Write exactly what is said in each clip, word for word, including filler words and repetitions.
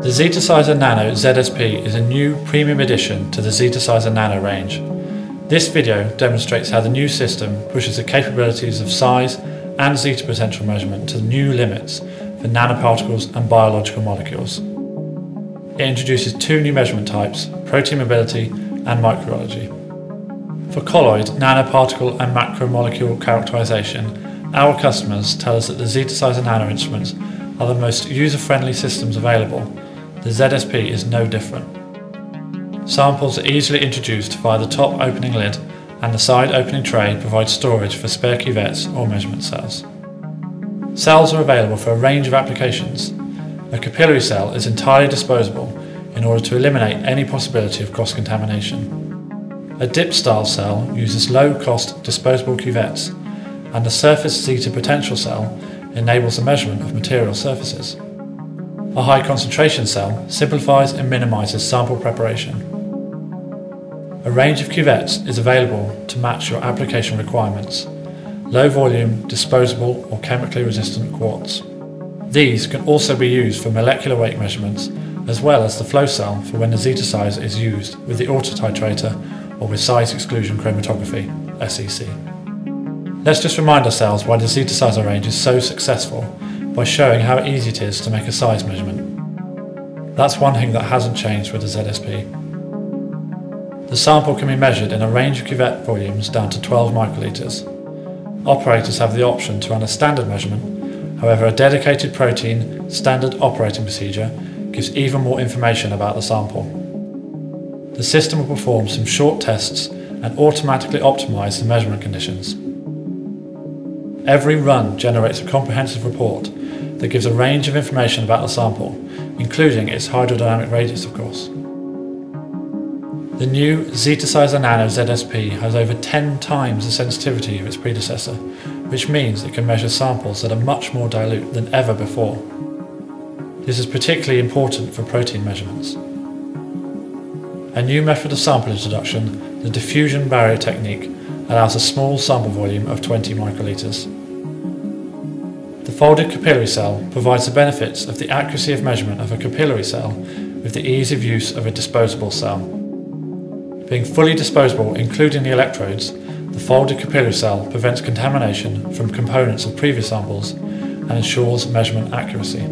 The Zetasizer Nano Z S P is a new premium addition to the Zetasizer Nano range. This video demonstrates how the new system pushes the capabilities of size and zeta potential measurement to new limits for nanoparticles and biological molecules. It introduces two new measurement types, protein mobility and microorheology. For colloid, nanoparticle and macromolecule characterization, our customers tell us that the Zetasizer Nano instruments are the most user-friendly systems available. The Z S P is no different. Samples are easily introduced via the top opening lid, and the side opening tray provides storage for spare cuvettes or measurement cells. Cells are available for a range of applications. A capillary cell is entirely disposable in order to eliminate any possibility of cross-contamination. A dip-style cell uses low-cost disposable cuvettes, and the surface zeta potential cell enables the measurement of material surfaces. A high concentration cell simplifies and minimises sample preparation. A range of cuvettes is available to match your application requirements: low volume, disposable or chemically resistant quartz. These can also be used for molecular weight measurements, as well as the flow cell for when the Zetasizer is used with the autotitrator or with size exclusion chromatography, S E C. Let's just remind ourselves why the Zetasizer range is so successful by showing how easy it is to make a size measurement. That's one thing that hasn't changed with the Z S P. The sample can be measured in a range of cuvette volumes down to twelve microliters. Operators have the option to run a standard measurement, however a dedicated protein standard operating procedure gives even more information about the sample. The system will perform some short tests and automatically optimise the measurement conditions. Every run generates a comprehensive report that gives a range of information about the sample, including its hydrodynamic radius, of course. The new Zetasizer Nano Z S P has over ten times the sensitivity of its predecessor, which means it can measure samples that are much more dilute than ever before. This is particularly important for protein measurements. A new method of sample introduction, the diffusion barrier technique, allows a small sample volume of twenty microliters. The folded capillary cell provides the benefits of the accuracy of measurement of a capillary cell with the ease of use of a disposable cell. Being fully disposable, including the electrodes, the folded capillary cell prevents contamination from components of previous samples and ensures measurement accuracy.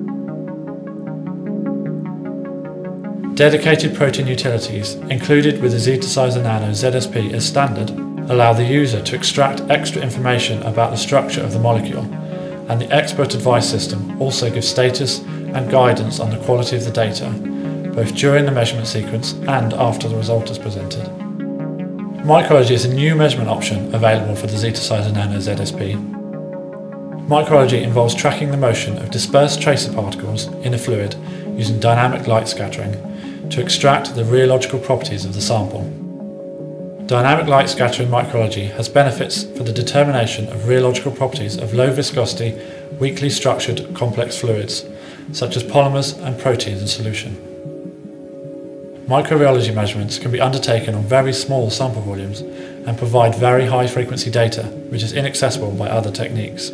Dedicated protein utilities, included with the Zetasizer Nano Z S P as standard, allow the user to extract extra information about the structure of the molecule, and the expert advice system also gives status and guidance on the quality of the data, both during the measurement sequence and after the result is presented. Microrheology is a new measurement option available for the Zetasizer Nano Z S P. Microrheology involves tracking the motion of dispersed tracer particles in a fluid using dynamic light scattering to extract the rheological properties of the sample. Dynamic light scattering microrheology has benefits for the determination of rheological properties of low viscosity, weakly structured complex fluids, such as polymers and proteins in solution. Microrheology measurements can be undertaken on very small sample volumes and provide very high frequency data, which is inaccessible by other techniques.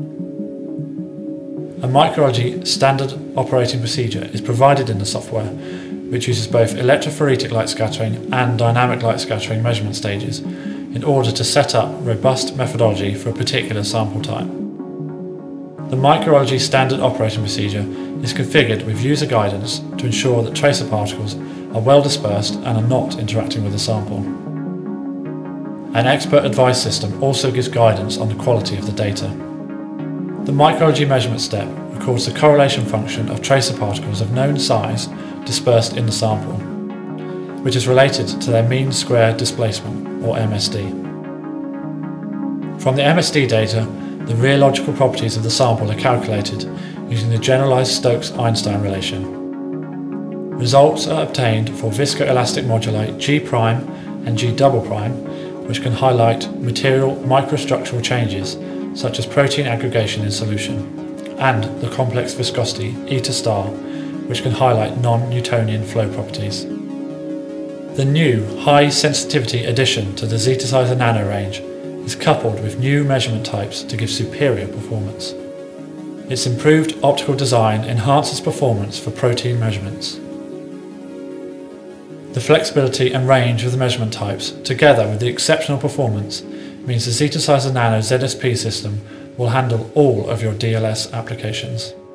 A microrheology standard operating procedure is provided in the software, which uses both electrophoretic light scattering and dynamic light scattering measurement stages in order to set up robust methodology for a particular sample type. The microrheology standard operating procedure is configured with user guidance to ensure that tracer particles are well dispersed and are not interacting with the sample. An expert advice system also gives guidance on the quality of the data. The microrheology measurement step records the correlation function of tracer particles of known size dispersed in the sample, which is related to their mean square displacement, or M S D. From the M S D data, the rheological properties of the sample are calculated using the generalized Stokes-Einstein relation. Results are obtained for viscoelastic moduli G' and G double prime, which can highlight material microstructural changes such as protein aggregation in solution, and the complex viscosity eta star, which can highlight non-Newtonian flow properties. The new high sensitivity addition to the Zetasizer Nano range is coupled with new measurement types to give superior performance. Its improved optical design enhances performance for protein measurements. The flexibility and range of the measurement types, together with the exceptional performance, means the Zetasizer Nano Z S P system will handle all of your D L S applications.